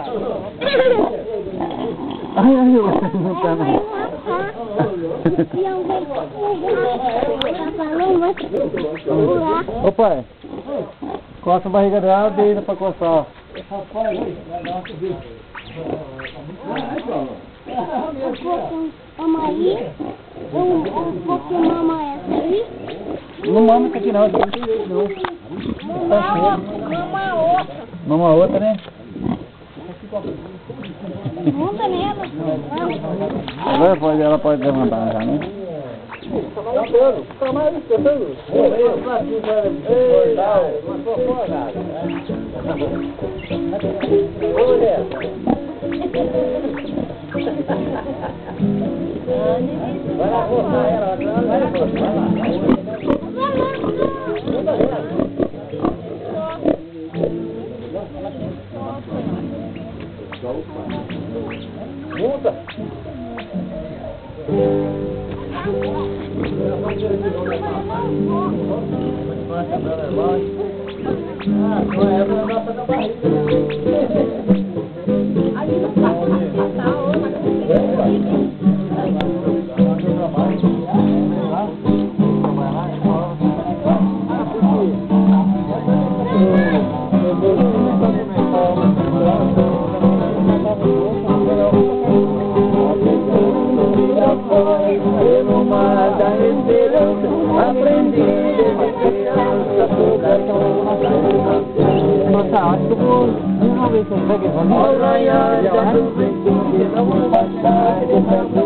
Ai, não tá não. Ô pai, coça a barriga dela, deita pra coçar. Mama aí, um pouquinho mama essa aí. Não mama isso aqui não, não. Mama outra. Mama outra, né? Monta nela. Ela pode levantar já, né? Vai lá, forçar ela, vai lá, forçar ela. Muda. Nossa, acho que eu vou ver se eu pego essa.